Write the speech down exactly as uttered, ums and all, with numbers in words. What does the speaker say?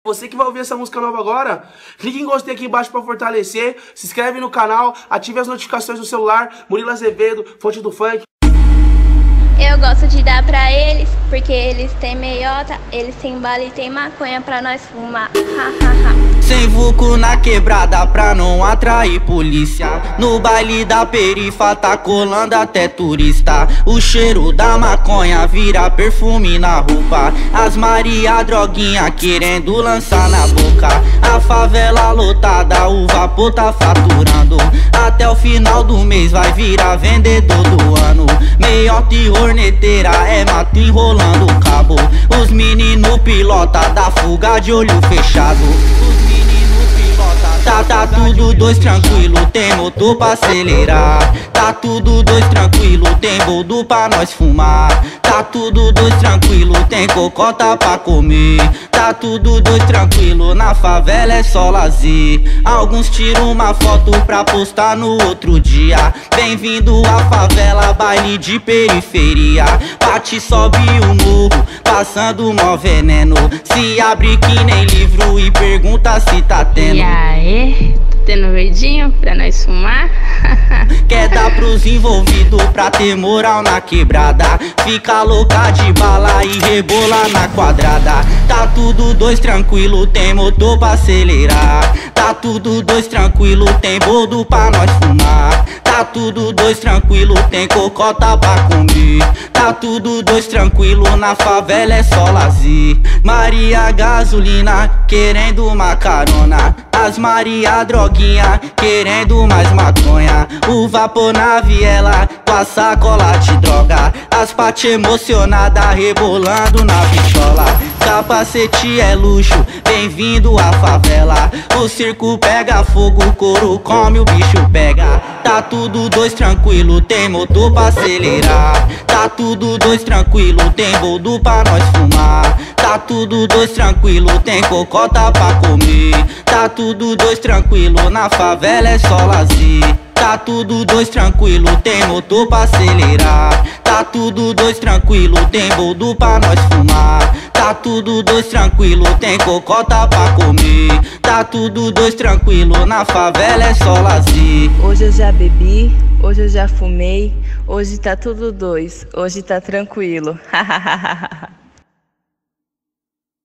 Você que vai ouvir essa música nova agora, clique em gostei aqui embaixo para fortalecer, se inscreve no canal, ative as notificações do celular. Murilo Azevedo, fonte do funk. Eu gosto de dar pra eles, porque eles têm meiota, eles têm bala e tem maconha pra nós fumar. Sem vulco na quebrada pra não atrair polícia. No baile da perifa tá colando até turista. O cheiro da maconha vira perfume na roupa. As Maria droguinha querendo lançar na boca. A favela lotada, o vapor tá faturando. Até o final do mês vai virar vendedor do ano. Meiota e horneteira é mato enrolando o cabo. Os menino pilota da fuga de olho fechado. Tá, tá tudo dois tranquilo, tem motor pra acelerar. Tá tudo dois tranquilo, tem boldo pra nós fumar. Tá tudo dois tranquilo, tem cocota pra comer. Tá tudo dois tranquilo, na favela é só lazer. Alguns tiram uma foto pra postar no outro dia. Bem-vindo à favela, baile de periferia. Bate, sobe o morro, passando mó veneno. Se abre que nem livro e pergunta se tá tendo. E aí, tá tendo verdinho pra nós fumar? Quer dar pros envolvidos pra ter moral na quebrada. Fica louca de bala e rebola na quadrada. Tá tudo dois tranquilo, tem motor pra acelerar. Tá tudo dois tranquilo, tem boldo pra nós fumar. Tá tudo dois tranquilo, tem cocota pra comer. Tá tudo dois tranquilo, na favela é só lazer. Maria gasolina, querendo uma carona. As Maria droguinha, querendo mais maconha. O vapor na viela, com a sacola de droga. As pate emocionada, rebolando na pistola. Capacete é luxo, bem-vindo à favela. O circo pega fogo, o couro come, o bicho pega. Tá tudo dois tranquilo, tem motor pra acelerar. Tá tudo dois tranquilo, tem boldo pra nós fumar. Tá tudo dois tranquilo, tem cocota pra comer. Tá tudo dois tranquilo, na favela é só lazer. Tá tudo dois tranquilo, tem motor pra acelerar. Tá tudo dois tranquilo, tem boldo pra nós fumar. Tá tudo dois tranquilo, tem cocota pra comer. Tá tudo dois tranquilo, na favela é só lazer. Hoje eu já bebi, hoje eu já fumei. Hoje tá tudo dois, hoje tá tranquilo.